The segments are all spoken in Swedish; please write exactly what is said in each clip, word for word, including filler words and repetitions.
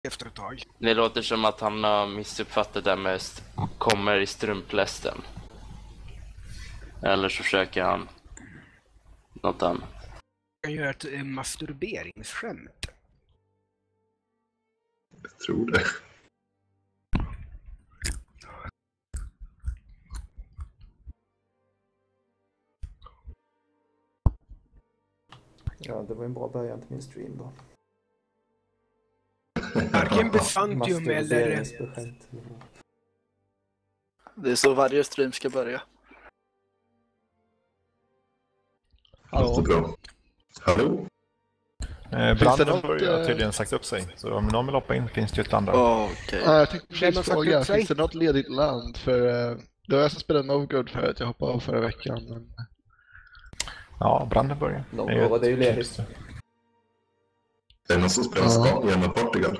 efter ett tag. Det låter som att han har missuppfattat det med st- kommer i strumplästen. Eller så försöker han något annat. Han gör ett eh, masturberingsskämt. Jag tror det. Ja, det var en bra början till min stream då. Varken Byzantium eller... Masturberingsbeskämt. Det är så varje stream ska börja. Låter bra. Hallå? Eh, Branden har något, tydligen sagt upp sig. Så om någon vill hoppa in finns det ju ett andra. Oh, okay. Ja, jag tänkte Vem har precis sagt fråga, upp sig? finns det något ledigt land? För uh, det var jag som spelade Novgorod förut, jag hoppade av förra veckan. Men... Ja, Branden börjar. Novgorod är ju ledigt. Är det någon som spelar Spanien med Portugal?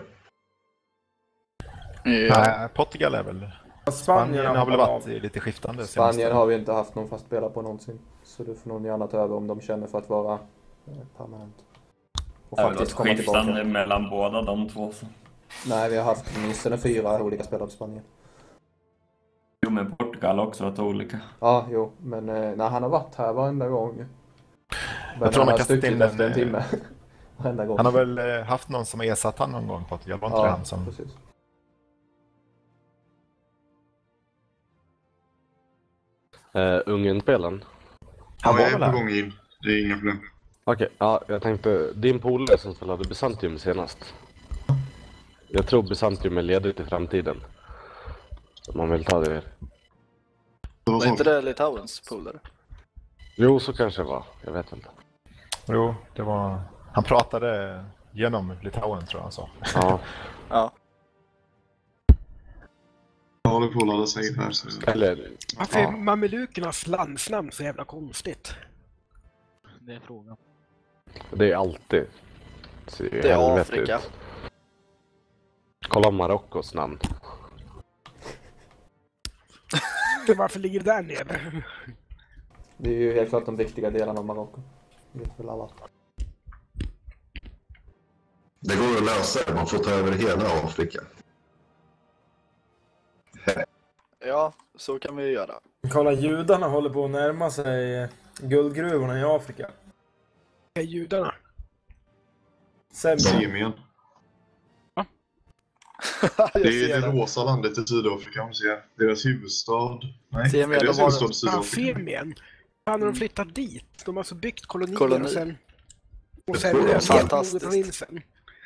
Ja. Nej, Portugal är väl... Spanien har väl varit lite skiftande. Spanien senaste. har vi inte haft någon fast spelare på någonsin. Så du får någon gärna ta över om de känner för att vara eh, permanent. Och Det har faktiskt varit komma skiftande tillbaka. mellan båda de två. Så. Nej, vi har haft åtminstone fyra olika spelare på Spanien. Jo, men Portugal har också varit olika. Ja, jo. Men eh, när han har varit här varenda gång. Men Jag tror han man har kastat stuckit in efter en en, timme. Varenda gång. Han har väl eh, haft någon som har ersatt han någon gång, Portugal. Var inte Ja, det han som... precis. Uh, Ungern-spelen. Han Ja, var jag är väl på här? gång in. Det är inga problem. Okej, ja, jag tänkte, din polare som spelade Byzantium senast. Jag tror Byzantium är ledigt i framtiden. Om man vill ta det. Var inte det Litauens polare? Jo, så kanske det var. Jag vet inte. Jo, det var... Han pratade genom Litauen, tror jag han sa. Ja. Ja. Jag håller på att ladda sig här. Så... Eller... Varför är Ja. mamelukernas landsnamn så jävla konstigt? Det är frågan. Det är alltid. Så Det är helvetigt. Afrika. Kolla Marockos namn. Varför ligger det där nere? Det är ju helt klart de viktiga delarna av Marocko. Det vet väl alla. Det går att lösa. Man får ta över hela Afrika. Ja, så kan vi göra. Kolla, judarna håller på att närma sig guldgruvorna i Afrika. Det är judarna. Semien. Ja. Det är det rosa landet i Sydafrika. Man ser. Deras huvudstad. Nej, Semien, är deras de har- huvudstad i Ja, Sydafrika? Femien. Fan, när de flyttar dit. De har alltså byggt kolonier Koloni. och sen... Och Det sen är helt fantastiskt. provinsen.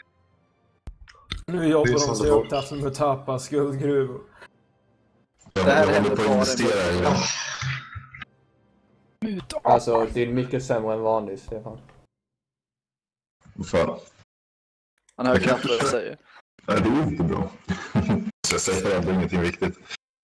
Nu Det jobbar är de sant, sig det var- upp till att de tapas guldgruvor. Jag, Det här jag håller händer på att bara investera i med- det. Mutapa. Alltså, det är mycket sämre än vanligt, Stefan. Fan. Han hör knappt vad jag säger. Nej, det är inte bra. Så jag säger ändå ingenting viktigt.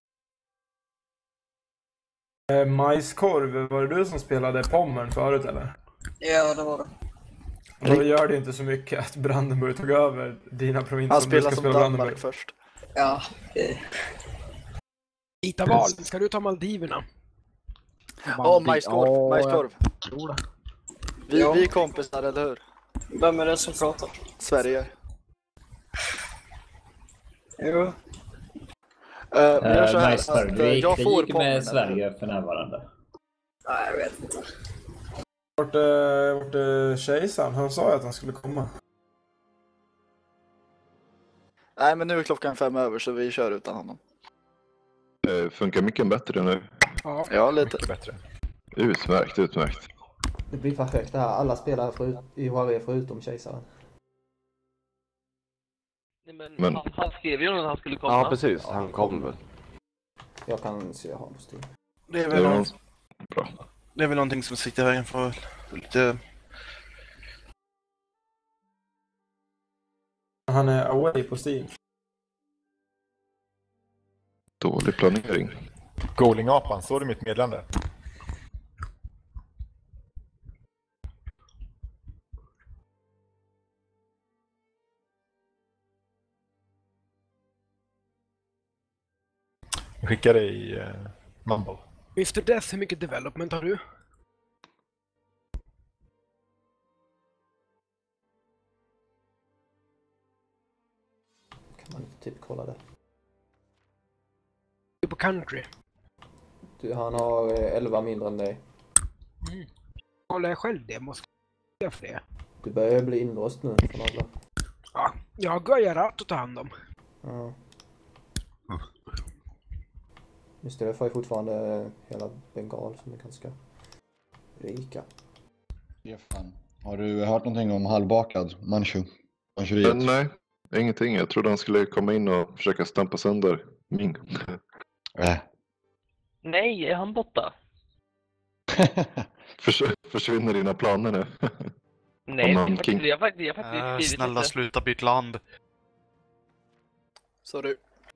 Eh, majskorv, var det du som spelade Pommern förut eller? Ja, det var det. Då gör det inte så mycket att Brandenburg tog över dina provinser. Han om du spelar ska som spela Danmark Brandenburg. först. Ja, eh, Vita val. Ska du ta Maldiverna? Åh, oh, majskorv. Åh, majskorv. Jo då. Vi, Ja. vi är kompisar, eller hur? vem är det som pratar? Sverige. Jo. Uh, vi gör så Uh, här nice, att du uh, är i jag får krig Pommern. med Sverige för närvarande. Nej, jag vet inte. Vart är, vart är kejsaren? Han sa ju att han skulle komma. Nej, men nu är klockan fem över så vi kör utan honom. Det funkar mycket bättre nu. Ja. Ja, lite. Mycket bättre. Utmärkt, utmärkt. Det blir perfekt det här. Alla spelare förut, i H R E förutom kejsaren. Nej, men, Men- Han, han skrev ju när han skulle komma. Ja, precis. Han kom väl. Jag kan se honom på Steam. Det är Det väl, är någon, bra. det är väl någonting som sitter i vägen för lite... Han är away på Steam. Dålig planering. Golingapan, såg du mitt meddelande? Jag skickade i uh, Mumble. mister Death, hur mycket development har du? typ kollade. Du är på country. Du, han har eh, elva mindre än dig. Mm. Kolla jag själv det, måste jag för det. Du börjar bli inlåst nu från alla. Ja, jag har Gojarat att ta hand om. Ja. Just det, det får ju fortfarande hela Bengal som är ganska rika. Stefan, har du hört någonting om halvbakad Manchu? Men, nej, ingenting. Jag trodde han skulle komma in och försöka stampa sönder Ming. Äh. Nej, är han borta? Förs försvinner dina planer nu? Nej, jag faktiskt, jag faktiskt, jag faktiskt Äh, skrivit snälla lite. sluta byta land. Sorry.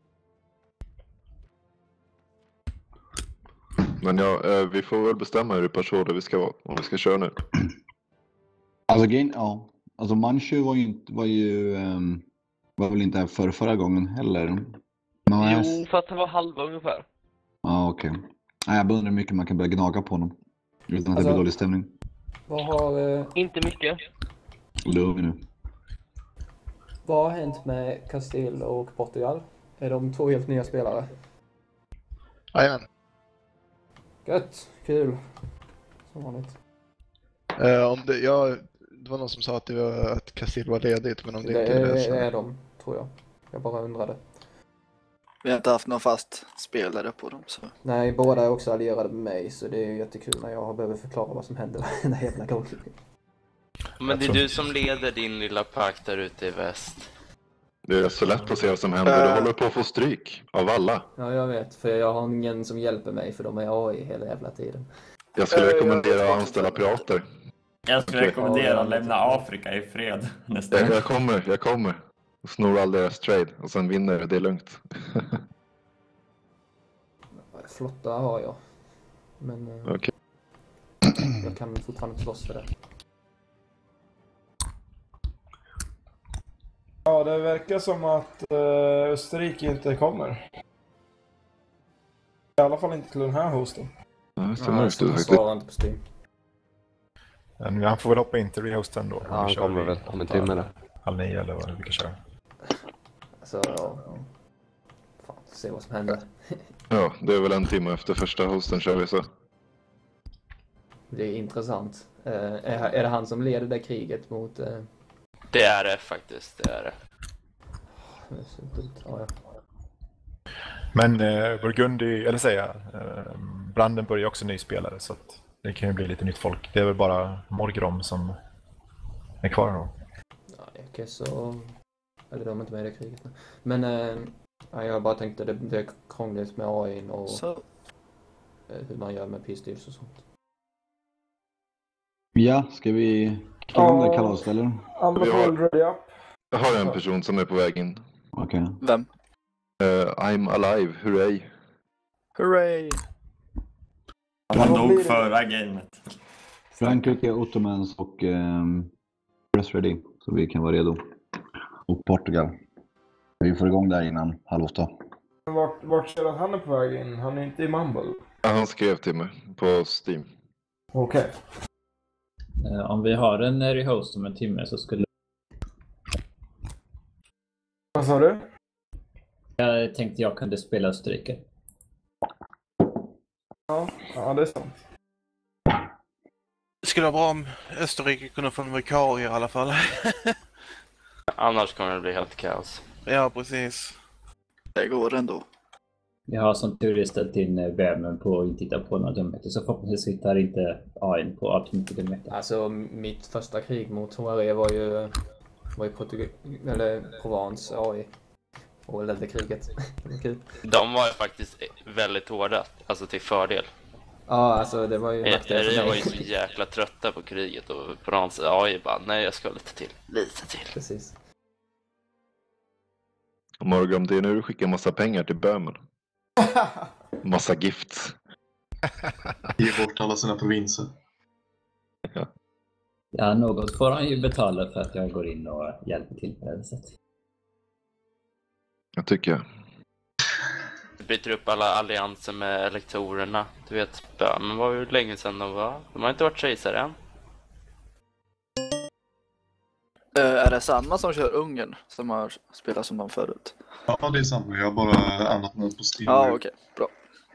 Men ja, eh, vi får väl bestämma hur pass hårda vi ska vara, om vi ska köra nu. Alltså, gen, ja. Alltså Manchu var ju, inte, var ju um, var väl inte här för förra gången heller. Men Jo, fast det var halva ungefär. Ja, okej. Okay. Jag undrar hur mycket man kan börja gnaga på honom. Utan att Alltså, det blir dålig stämning. Vad har, eh, Inte mycket. Lugn nu. vad har hänt med Castile och Portugal? Är de två helt nya spelare? Jajamän. Gött, kul. Som vanligt. Uh, om det, ja, det var någon som sa att, det var, att Castile var ledigt, men om det, Det inte är det är, så... är de, tror jag. Jag bara undrade. Vi har inte haft någon fast spelare på dem. Så. Nej, båda är också allierade med mig, så det är ju jättekul när jag behöver förklara vad som händer varenda jävla gång. Men det är du som leder din lilla park där ute i väst. Det är så lätt att se vad som händer. Du håller på att få stryk av alla. Ja, jag vet. För jag har ingen som hjälper mig, för de är A I hela jävla tiden. Jag skulle rekommendera att anställa pirater. Jag skulle rekommendera att lämna Afrika i fred nästa Jag, jag kommer, jag kommer. Och snor all deras trade. Och sen vinner, det är lugnt. Flotta har jag. Men eh, Okej. jag kan fortfarande inte slåss för det. Ja, det verkar som att uh, Österrike inte kommer. I alla fall inte till den här hosten. Ja, det Ja, märks du jag faktiskt. svarar inte på Steam. Men han får väl hoppa in till rehosten då. Ja, han kommer väl om en timme där. Halv nio eller vad vi kan köra. Alltså, ja. Fan, se vad som händer. Ja, det är väl en timme efter första hosten kör vi så. Det är intressant. Uh, är, är det han som leder det kriget mot... Uh... Det är det faktiskt, det är det. Det är så dumt. Ja, ja. Men eh, Burgundi, eller säga, eh, Brandenburg är också ny spelare så att det kan ju bli lite nytt folk. Det är väl bara Morgrom som är kvar då. Ja, det är så... Eller de är inte med i det kriget. Men eh, ja, jag bara tänkte det, det är krångligt med A I och Så. eh, hur man gör med P-styrs och sånt. Ja, ska vi klara om det kalaset eller? Alla Vi får har- ready up. Jag har en person som är på väg in. Okej. Okay. Vem? Uh, I'm alive, hurray. Hurray! Han dog förra gamet. Frankrike, Ottomans och um, press ready. Så vi kan vara redo. Och Portugal. Vi får igång där innan halv åtta. Vart, vart ser att han är på väg in? Han är inte i Mumble. Ja, han skrev till mig på Steam. Okej. Okay. Uh, om vi har en rehost om en timme så skulle... Vad sa du? Jag tänkte jag kunde spela Österrike. Ja, ja det är sant. Det skulle vara bra om Österrike kunde få en vikarie i alla fall. Annars kommer det bli helt kaos. Ja, precis. Det går ändå. Jag har som tur ställt in värmen på att titta på några dumheter så förhoppningsvis hittar inte A I på allt mycket dumheter. Alltså mitt första krig mot Hoare var ju var ju Portugal eller Provence A I och ledde kriget. Kul. De var ju faktiskt väldigt hårda, alltså till fördel. Ja, alltså det var ju nackdel för Jag mig. var ju så jäkla trötta på kriget och Provence A I bara, nej jag ska lite till, lite till. Precis. Morgan, det är nu du skickar massa pengar till Böhmen. Massa gifts. Ge bort alla sina provinser. Ja. Ja, något får han ju betala för att jag går in och hjälper till på det sättet. Jag tycker jag. Bryter upp alla allianser med elektorerna. Du vet, Böhmen var ju länge sedan de var. De har inte varit kejsare än. Uh, är det samma som kör Ungern som har spelat som de förut? Ja, det är samma. Jag har bara annat namn på Steam. Ja, okej. Okay. Bra.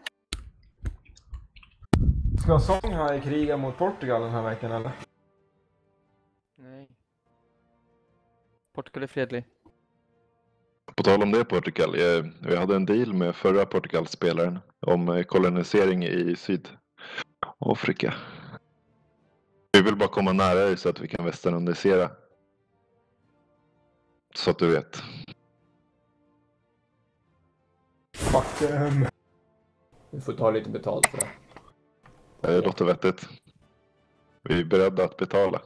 Ska Song ha i kriga mot Portugal den här veckan eller? Nej. Portugal är fredlig. På tal om det, Portugal. Jag, jag hade en deal med förra Portugal-spelaren om kolonisering i Sydafrika. Vi vill bara komma nära dig så att vi kan västerlandisera. Så att du vet. Fuck them. Vi får ta lite betalt för det. Det låter vettigt. Vi är beredda att betala.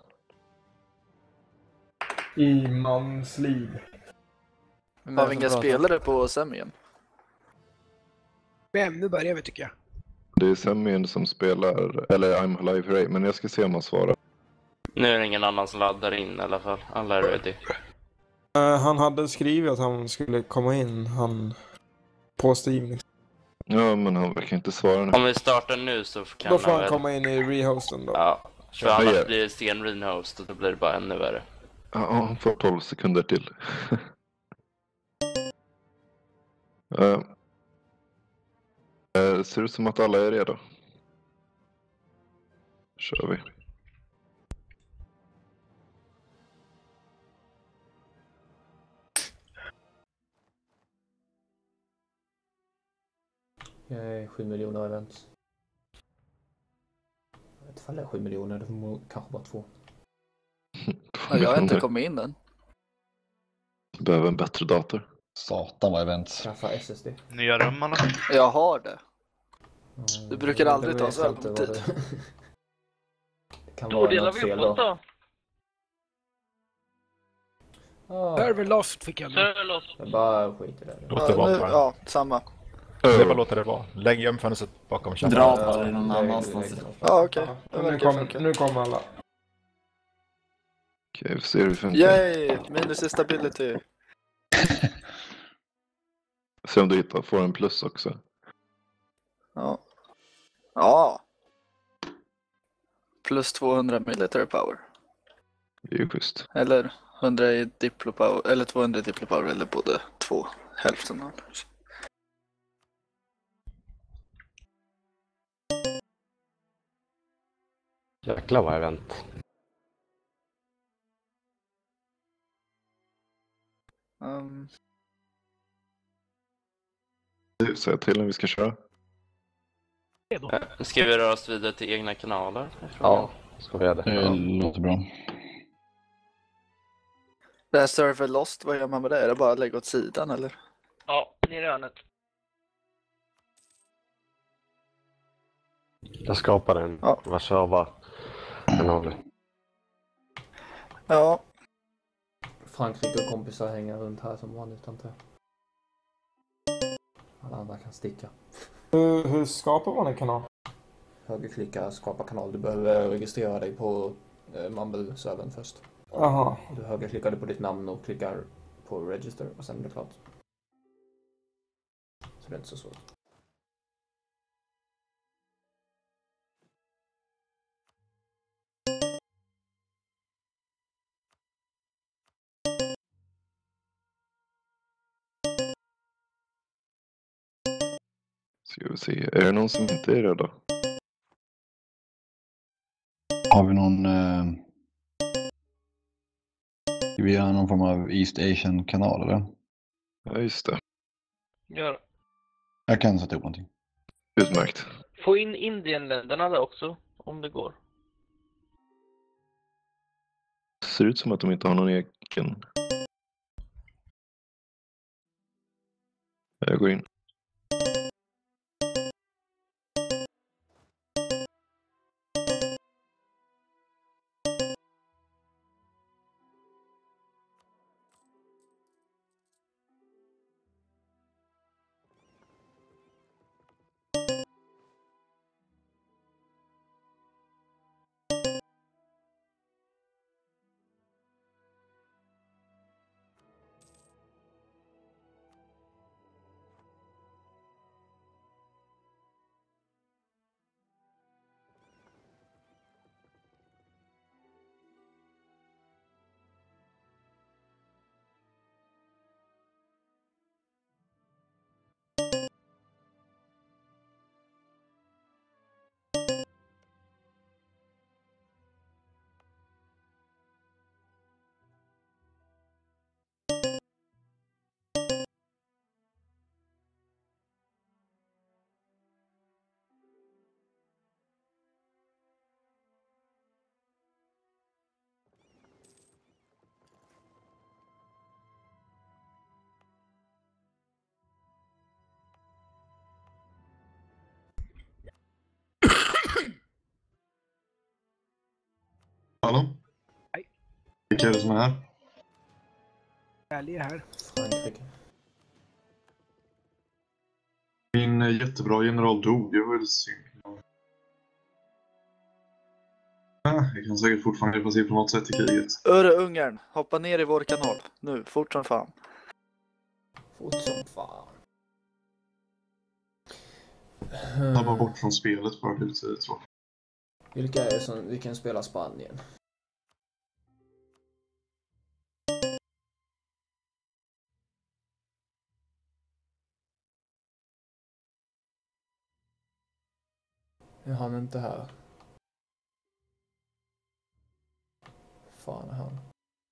I mans liv. Har vi inga spelare på semien? Vem? Nu börjar vi tycker jag. Det är semien som spelar, eller I'm Alive Ray, men jag ska se om han svarar. Nu är det ingen annan som laddar in i alla fall. Alla är ready. Uh, han hade skrivit att han skulle komma in, han på Steam. Liksom. Ja, men han verkar inte svara nu. Om vi startar nu så kan då får han väl... komma in i rehosten då. Ja, för annars ja. Blir det sen rehost och då blir det bara ännu värre. Ja, han får tolv sekunder till. uh, uh, ser ut som att alla är redo. Kör vi. Jag är sju miljoner events. Jag vet inte om det är sju miljoner, det var kanske bara två. Ja, jag har inte kommit in än. Du behöver en bättre dator. Satan vad event. Skaffa S S D. Nya rummarna. Jag har det. Mm, du brukar aldrig ta så här på tid. Det, det kan då vara delar något vi fel upp då. då. Ah. Server lost fick jag nu. Server lost. Jag bara skit i det. Låt det vara bara. Ja, samma. Det bara låter det vara. Lägg göm fönstret bakom chatten. Dra bara någon annanstans. Ja, okej. Okay. Nu kommer nu kom alla. Okej, vi ser hur det funkar. Yay! Minus i stability. Se om du hittar, får en plus också. Ja. Ja. Plus tvåhundra military power. Det är ju schysst. Eller hundra i diplo power, eller tvåhundra i diplo power, eller både två, hälften av. Jäklar vad event. Um. Säg till när vi ska köra. Ska vi röra oss vidare till egna kanaler? Ja, ska vi göra det. Det låter bra. Det här server lost, vad gör man med det? Är det bara att lägga åt sidan eller? Ja, ner i hörnet. Jag skapar en ja. Warszawa-kanal. Ja. Frankrike och kompisar hänger runt här som vanligt antar jag. Alla andra kan sticka. Hur, hur skapar man en kanal? Högerklicka, skapa kanal. Du behöver registrera dig på eh, Mumble-servern först. Aha. Du högerklickar på ditt namn och klickar på register och sen är det klart. Så det är inte så svårt. Ska vi se, är det någon som inte är redo? Har vi någon... Eh... Ska vi göra någon form av East Asian-kanal eller? Ja, just det. Gör. Jag kan sätta ihop någonting. Utmärkt. Få in Indienländerna där också, om det går. Det ser ut som att de inte har någon egen. Jag går in. Hallå? Hej. Vilka är det som är här? Ärlig är här. Frankrike. Min eh, jättebra general dog, jag vill se. Ah, jag kan säkert fortfarande hjälpa till på något sätt i kriget. Öre Ungern, hoppa ner i vår kanal. Nu, fort som fan. Fort som fan. Tappa bort från spelet för att det är lite tråkigt. Vilka är det som vi kan spela Spanien? Är han inte här? Fan är han?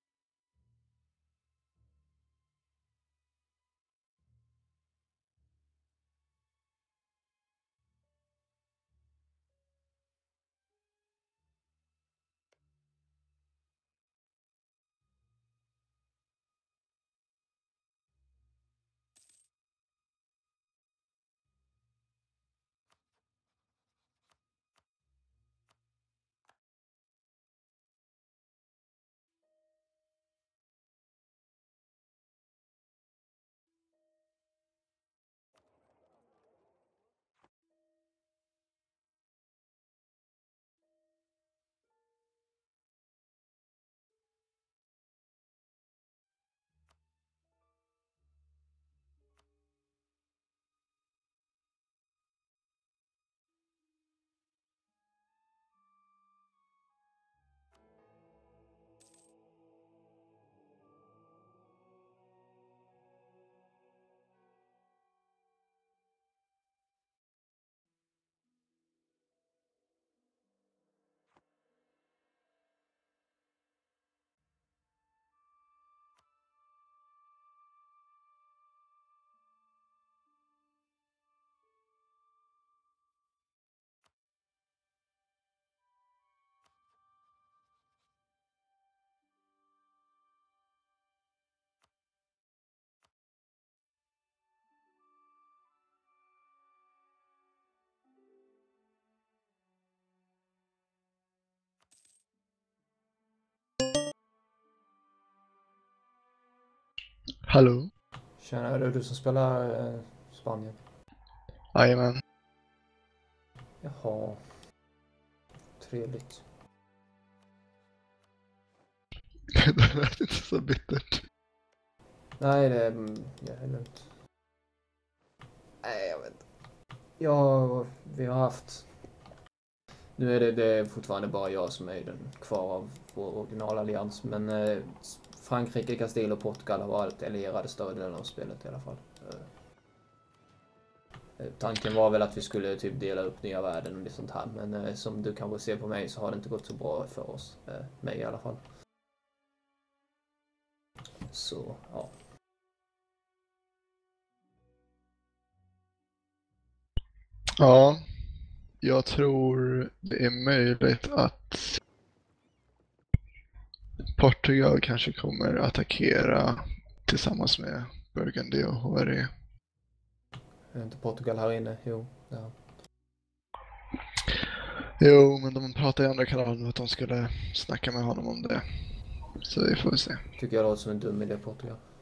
Hallå? Tjena, är det du som spelar eh, Spanien? Jajamän. Jaha. Trevligt. Det lät inte så bittert. Nej, det är, ja, det är lugnt. Nej, jag vet inte. Ja, vi har haft... Nu är det, det är fortfarande bara jag som är den kvar av vår originalallians. Men eh, Frankrike, Castilla och Portugal har varit allierade större delen av spelet i alla fall. Eh, tanken var väl att vi skulle typ dela upp nya världen och det sånt här. Men eh, som du kanske ser på mig så har det inte gått så bra för oss. Eh, mig i alla fall. Så, ja. Ja, jag tror det är möjligt att Portugal kanske kommer attackera tillsammans med Burgundy och H R E. Är inte Portugal här inne? Jo, ja. Jo, men de pratar i andra kanaler att de skulle snacka med honom om det. Så vi får se. Tycker jag låter som en dum idé, Portugal.